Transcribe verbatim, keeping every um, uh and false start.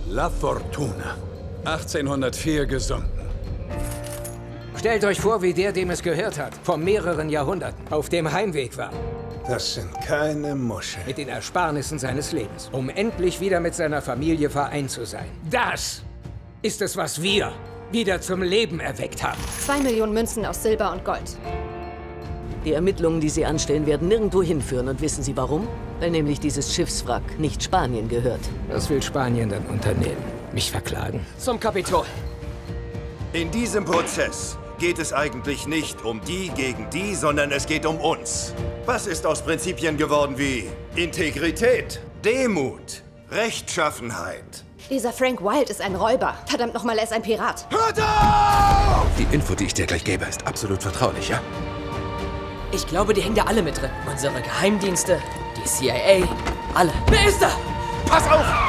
La Fortuna. achtzehnhundertvier gesunken. Stellt euch vor, wie der, dem es gehört hat, vor mehreren Jahrhunderten auf dem Heimweg war. Das sind keine Muscheln. Mit den Ersparnissen seines Lebens, um endlich wieder mit seiner Familie vereint zu sein. Das ist es, was wir wieder zum Leben erweckt haben. Zwei Millionen Münzen aus Silber und Gold. Die Ermittlungen, die Sie anstellen, werden nirgendwo hinführen. Und wissen Sie warum? Weil nämlich dieses Schiffswrack nicht Spanien gehört. Was will Spanien dann unternehmen? Mich verklagen? Zum Kapitol. In diesem Prozess geht es eigentlich nicht um die gegen die, sondern es geht um uns. Was ist aus Prinzipien geworden wie Integrität, Demut, Rechtschaffenheit? Dieser Frank Wilde ist ein Räuber. Verdammt nochmal, er ist ein Pirat. Hört auf! Die Info, die ich dir gleich gebe, ist absolut vertraulich, ja? Ich glaube, die hängen da alle mit drin. Unsere Geheimdienste, die C I A, alle. Wer ist da? Pass auf!